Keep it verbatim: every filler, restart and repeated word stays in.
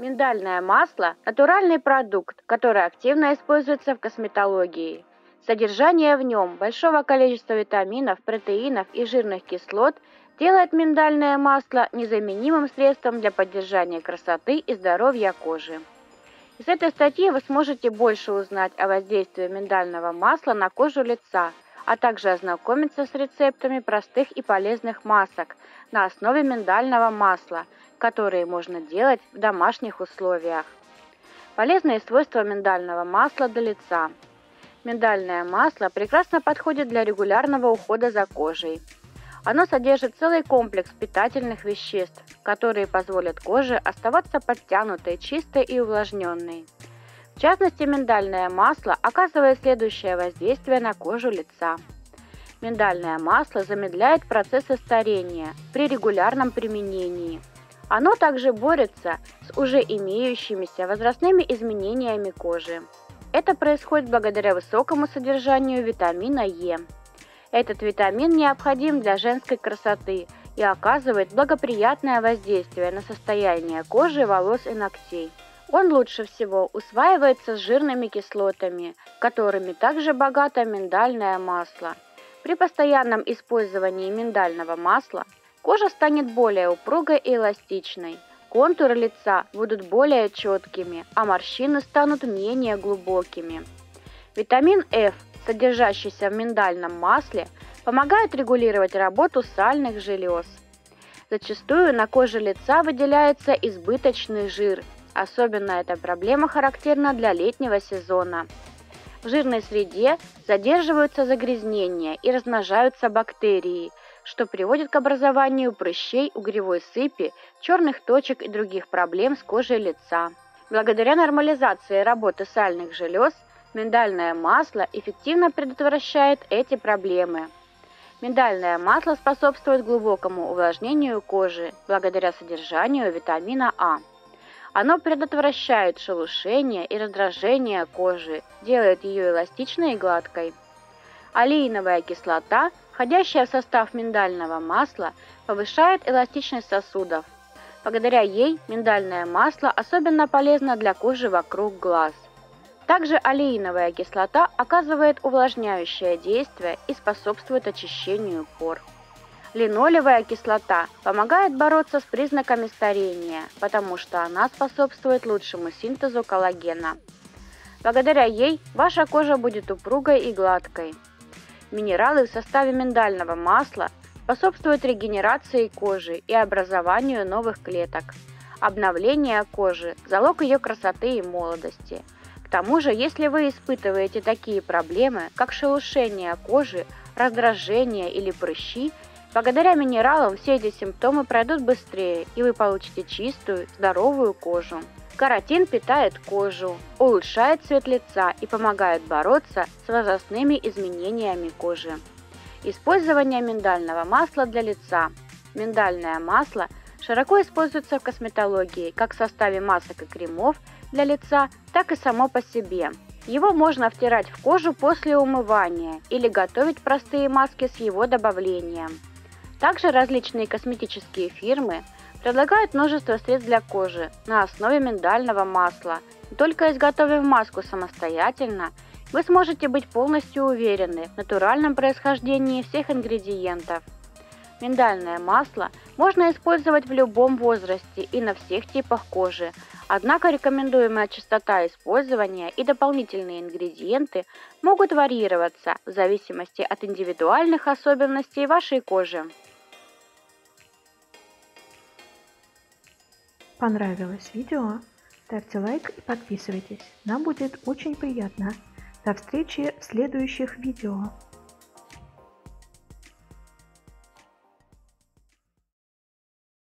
Миндальное масло– натуральный продукт, который активно используется в косметологии. Содержание в нем большого количества витаминов, протеинов и жирных кислот делает миндальное масло незаменимым средством для поддержания красоты и здоровья кожи. Из этой статьи вы сможете больше узнать о воздействии миндального масла на кожу лица, а также ознакомиться с рецептами простых и полезных масок на основе миндального масла, которые можно делать в домашних условиях. Полезные свойства миндального масла для лица. Миндальное масло прекрасно подходит для регулярного ухода за кожей. Оно содержит целый комплекс питательных веществ, которые позволят коже оставаться подтянутой, чистой и увлажненной. В частности, миндальное масло оказывает следующее воздействие на кожу лица. Миндальное масло замедляет процессы старения при регулярном применении. Оно также борется с уже имеющимися возрастными изменениями кожи. Это происходит благодаря высокому содержанию витамина Е. Этот витамин необходим для женской красоты и оказывает благоприятное воздействие на состояние кожи, волос и ногтей. Он лучше всего усваивается с жирными кислотами, которыми также богато миндальное масло. При постоянном использовании миндального масла кожа станет более упругой и эластичной, контуры лица будут более четкими, а морщины станут менее глубокими. Витамин F, содержащийся в миндальном масле, помогает регулировать работу сальных желез. Зачастую на коже лица выделяется избыточный жир, особенно эта проблема характерна для летнего сезона. В жирной среде задерживаются загрязнения и размножаются бактерии, что приводит к образованию прыщей, угревой сыпи, черных точек и других проблем с кожей лица. Благодаря нормализации работы сальных желез, миндальное масло эффективно предотвращает эти проблемы. Миндальное масло способствует глубокому увлажнению кожи благодаря содержанию витамина А. Оно предотвращает шелушение и раздражение кожи, делает ее эластичной и гладкой. Олеиновая кислота, входящая в состав миндального масла, повышает эластичность сосудов. Благодаря ей миндальное масло особенно полезно для кожи вокруг глаз. Также олеиновая кислота оказывает увлажняющее действие и способствует очищению пор. Линолевая кислота помогает бороться с признаками старения, потому что она способствует лучшему синтезу коллагена. Благодаря ей ваша кожа будет упругой и гладкой. Минералы в составе миндального масла способствуют регенерации кожи и образованию новых клеток. Обновление кожи – залог ее красоты и молодости. К тому же, если вы испытываете такие проблемы, как шелушение кожи, раздражение или прыщи, благодаря минералам все эти симптомы пройдут быстрее, и вы получите чистую, здоровую кожу. Каротин питает кожу, улучшает цвет лица и помогает бороться с возрастными изменениями кожи. Использование миндального масла для лица. Миндальное масло широко используется в косметологии как в составе масок и кремов для лица, так и само по себе. Его можно втирать в кожу после умывания или готовить простые маски с его добавлением. Также различные косметические фирмы предлагают множество средств для кожи на основе миндального масла. Только изготовив маску самостоятельно, вы сможете быть полностью уверены в натуральном происхождении всех ингредиентов. Миндальное масло можно использовать в любом возрасте и на всех типах кожи, однако рекомендуемая частота использования и дополнительные ингредиенты могут варьироваться в зависимости от индивидуальных особенностей вашей кожи. Понравилось видео? Ставьте лайк и подписывайтесь. Нам будет очень приятно. До встречи в следующих видео.